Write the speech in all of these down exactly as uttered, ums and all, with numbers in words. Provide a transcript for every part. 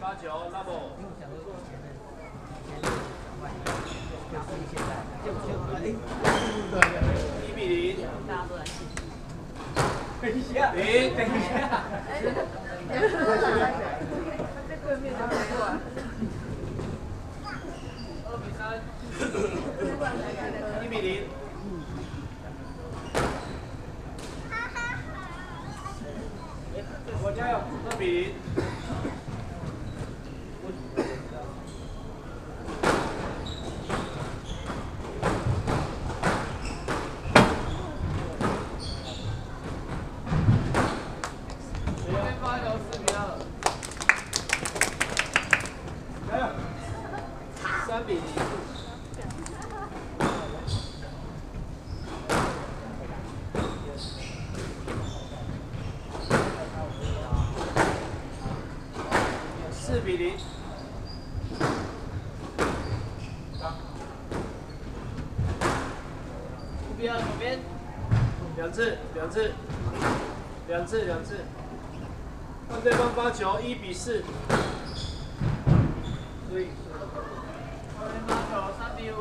发球 ，level。一比零。大家都来试。等一下，零，等一下。这个面就没过。二比三。一比零。 我加油，二比零。这边发球四比二。加油，三比零。 四比零。五比二，左边。两次，两次，两次，两次。换对方发球，一比四。对。换对方发球，三比五。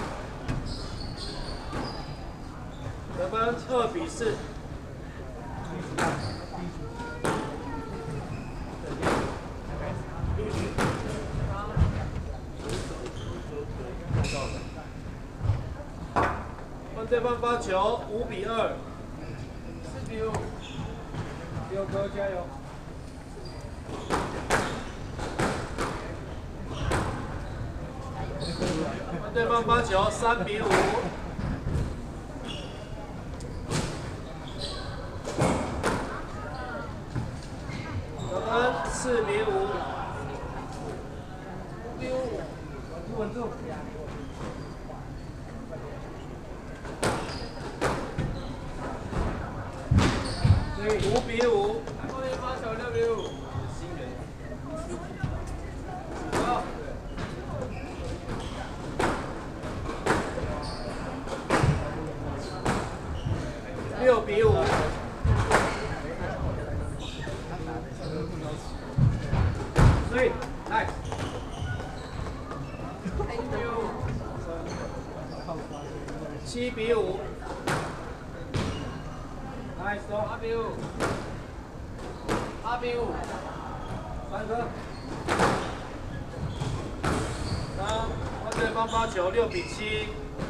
得分二比四。 换对方发球，五比二，四比五，六哥加油！换对方发球，三比五，得分四比五，五比五，稳住稳住。 五比五，后面发球六比五。新人。好。六比五。所以，来。七比五。 来，走，八比五，八比五，三颗，三，换对方发球，六比七，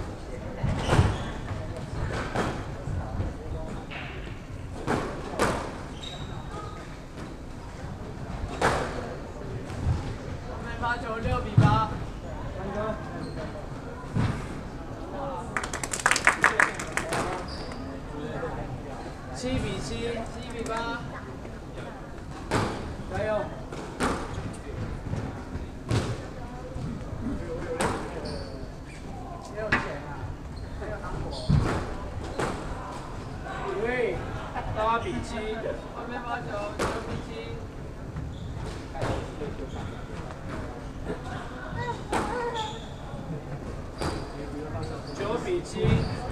后面发球，六比八，三颗。 七比七，七比八，加油！没有钱啊，没有糖果。对，八比七，后面发球，九比七。九比七。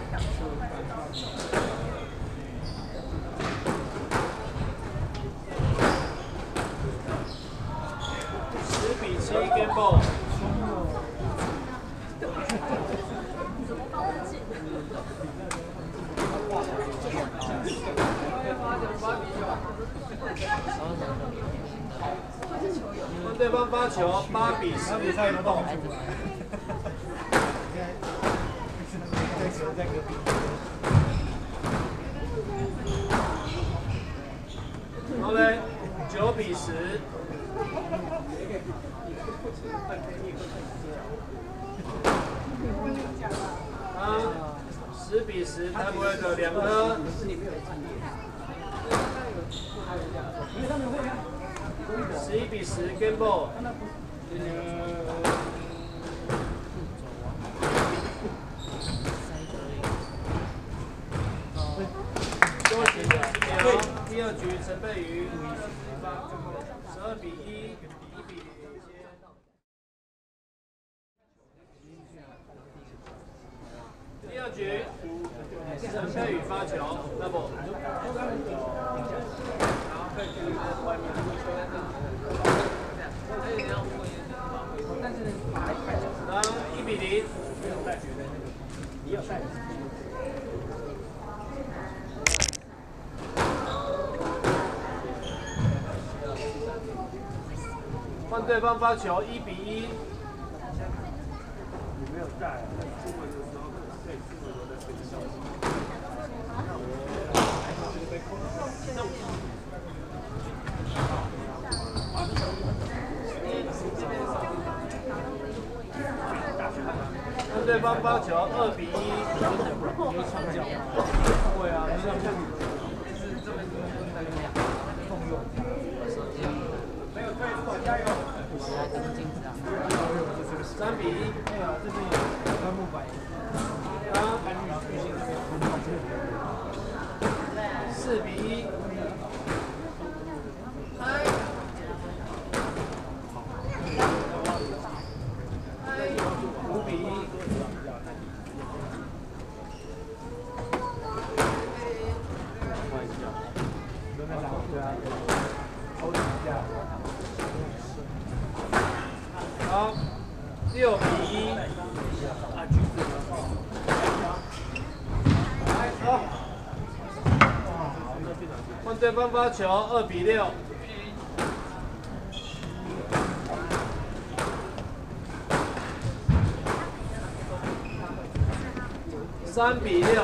七 game ball。换对方发球，八比十。比赛都爆出来。在隔壁。好嘞，九比十。 啊，十比十，他不会得两颗。十一比十 ，game ball。休息二十秒，第二局陈佩瑜十二比一，一比零领先。第二局，陈佩宇发球 ，double。然后佩宇在外面，球在这。 比零。 你有带。 换对方发球，一比一。 你没有带，出门的时候对，出门的时候在睡觉。 换对方发球，二比一。会啊，像像你，就是这边那个两共用。没有对错，加油！三比一。哎呀，这边有块木板。啊。四比一。哎。五比一。好，六比一。好，换对方发球，二比六。三比六。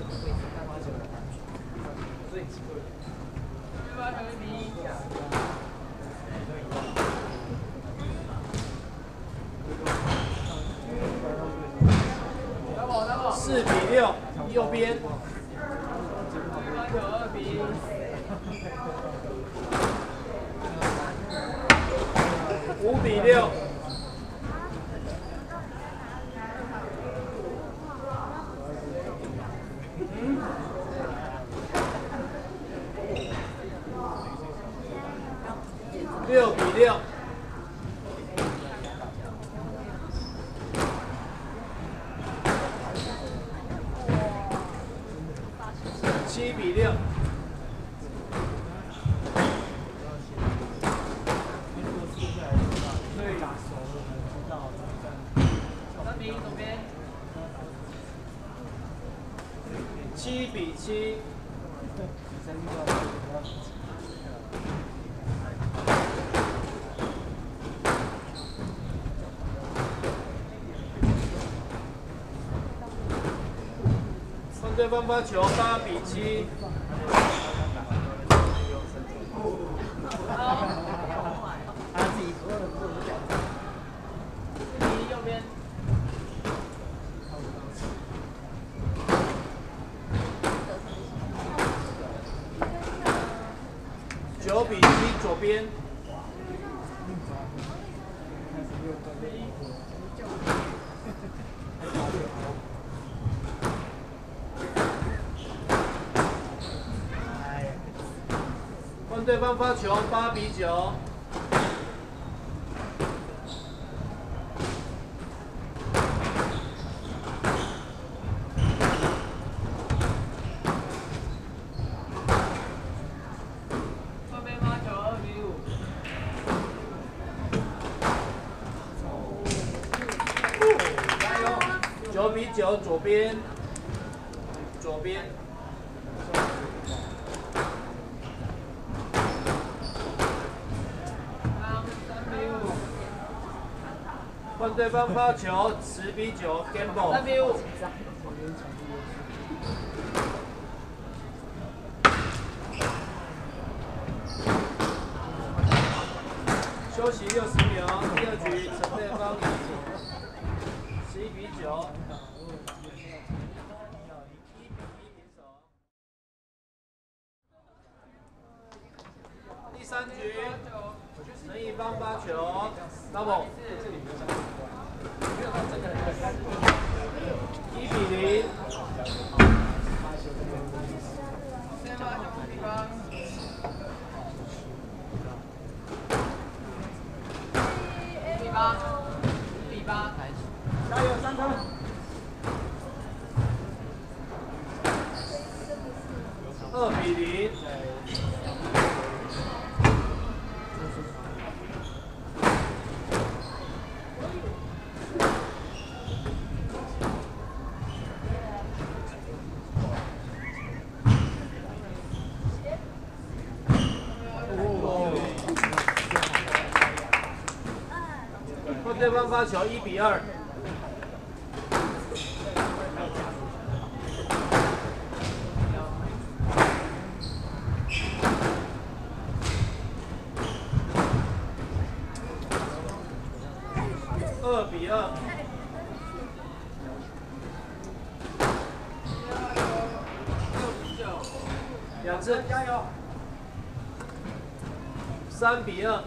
四比六，右边。二比五比六。六比六。七比六。三比一，左边。七比七。换对方发球，八比七。 他自己喝了之后讲。 右边。九比七，左边。换对方发球，八比九。换对方发球，二比五。加油！九比九，左边。左边。换对方发球，十比九 ，game ball。三比五。休息六十秒，第二局陈对方赢，十一比九。第三局，陈一方发球 ，double。一比零。先发球地方。第八，第八开始。加油，三分。二比零。 放发球，一比二。二比二。两次，加油。三比二。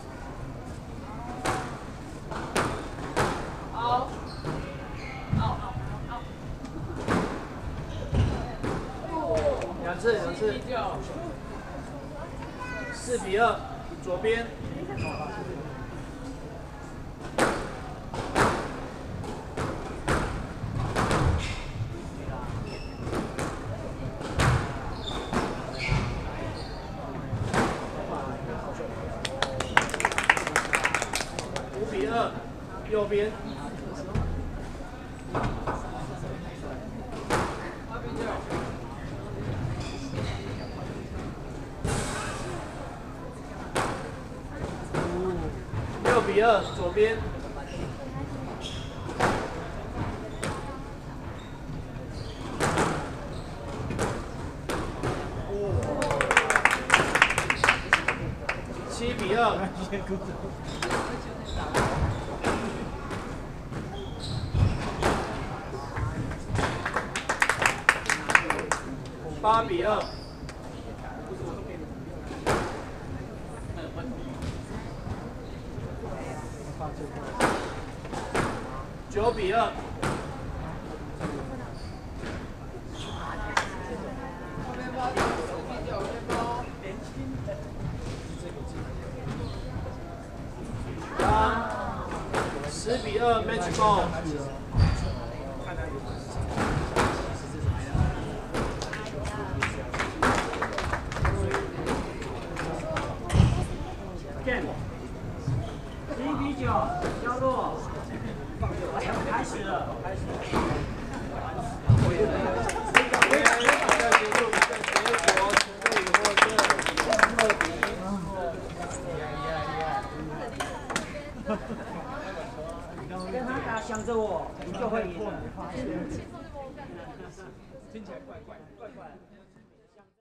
好。好。好。两次，两次。四比二，左边。五比二，右边。六比二，左边。七比二。八比二。九比二。八。十比二 ，match ball。 十一比九，交落。开始了，开始了。 比赛结束，比赛结果，全队获胜，二比一。 跟他打，想着我，你就会赢。 听起来怪怪怪怪。